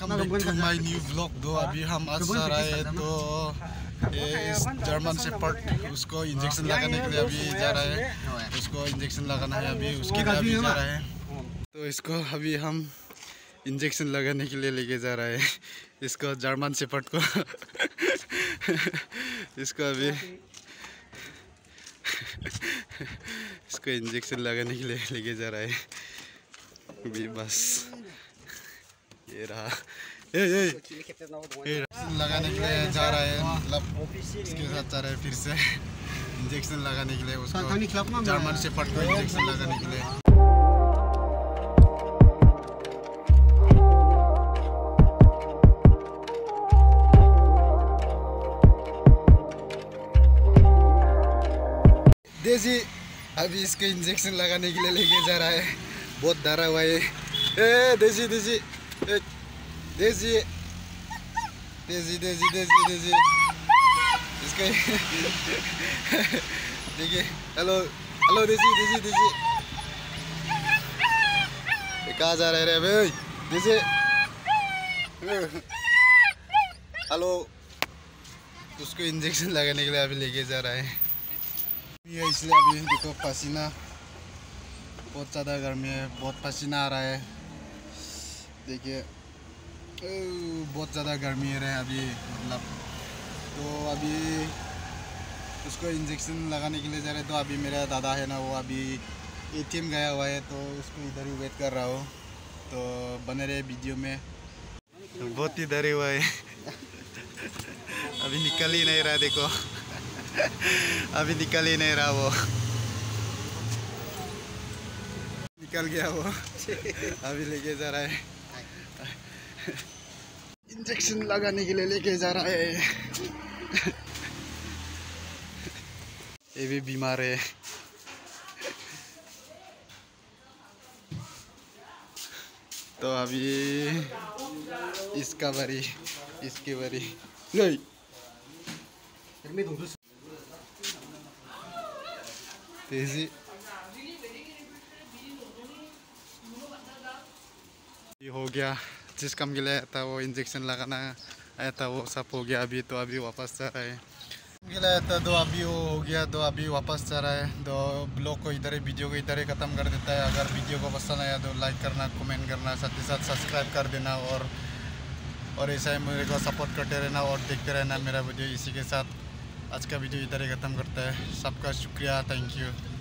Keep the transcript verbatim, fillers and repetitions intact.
Welcome back to my new vlog. दो अभी हम आज जा रहे हैं तो इस जर्मन शेपर्ड उसको इंजेक्शन लगाने के लिए अभी जा रहे हैं। उसको इंजेक्शन लगाना है अभी, उसके लिए अभी जा रहे हैं। तो इसको अभी हम इंजेक्शन लगाने के लिए लेके जा रहे हैं। इसको जर्मन शेपर्ड को इसको अभी इसको इंजेक्शन लगाने के लिए लेके जा रहा है अभी। बस ये रहा, ए, ए, ए, लगाने के लिए जा रहा है, मतलब इसके साथ जा रहे हैं फिर से इंजेक्शन लगाने के लिए उसको, जर्मन शेपर्ड को इंजेक्शन लगाने के लिए। देसी अभी इसको इंजेक्शन लगाने के लिए लेके जा रहा है। बहुत डरा हुआ है। ए देसी देसी ए, देसी देसी देसी देसी देसी इसको देखिए। हेलो हेलो देसी देसी देसी कहाँ जा रहे रे भाई देसी? हेलो, उसको इंजेक्शन लगाने के लिए अभी लेके जा रहा है। ये इसलिए अभी देखो पसीना, बहुत ज़्यादा गर्मी है, बहुत पसीना आ रहा है। देखिए बहुत ज़्यादा गर्मी है अभी, मतलब तो अभी उसको इंजेक्शन लगाने के लिए जा रहे हैं। तो अभी मेरा दादा है ना, वो अभी एटीएम गया हुआ है, तो उसको इधर ही वेट कर रहा हो। तो बने रहे वीडियो में। बहुत ही डरे हुआ है अभी निकल ही नहीं रहा, देखो अभी निकल ही नहीं रहा, वो निकल गया वो अभी लेके जा रहा है इंजेक्शन लगाने के लिए लेके जा रहा है। ये भी बीमार है। तो अभी इसका बारी, इसकी बारी नहीं तेजी हो गया। जिस काम के लिए आया था, वो इंजेक्शन लगाना आया था, वो सब हो गया अभी। तो अभी वापस जा रहा है के लिए आया था, तो अभी वो हो गया, तो अभी वापस जा रहा है। तो ब्लॉग को इधर ही, वीडियो को इधर ही ख़त्म कर देता है। अगर वीडियो को पसंद आया तो लाइक करना, कमेंट करना, साथ ही साथ सब्सक्राइब कर देना, और और ऐसा ही मेरे को सपोर्ट करते रहना और देखते रहना मेरा वीडियो। इसी के साथ आज का वीडियो इधर ही ख़त्म करता है। सबका शुक्रिया, थैंक यू।